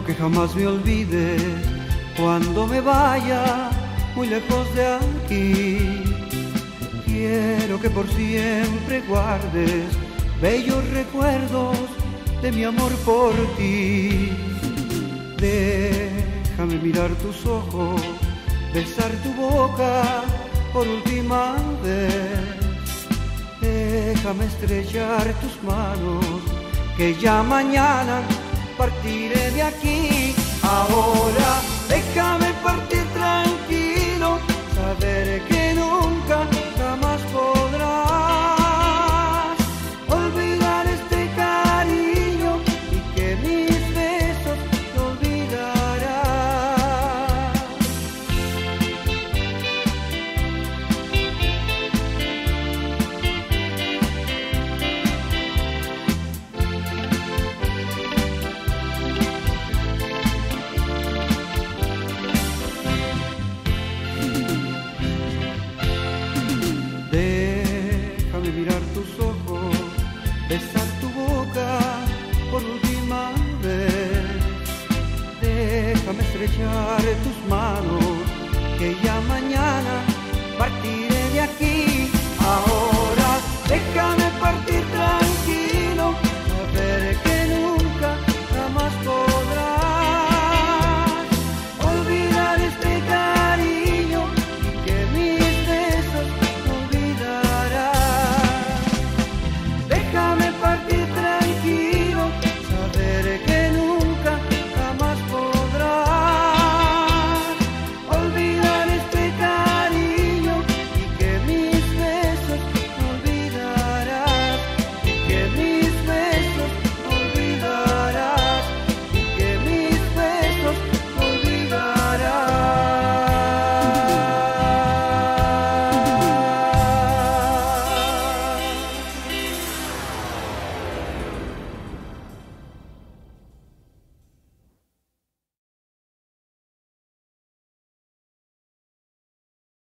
Quiero que jamás me olvides cuando me vaya muy lejos de aquí. Quiero que por siempre guardes bellos recuerdos de mi amor por ti. Déjame mirar tus ojos, besar tu boca por última vez. Déjame estrechar tus manos, que ya mañana partiré de aquí. Ahora déjame partir tranquilo, saber que nunca jamás podrás olvidar este cariño y que mis besos te olvidarás. Déjame mirar tus ojos, besar tu boca por última vez. Déjame estrechar tus manos, que ya mañana partiré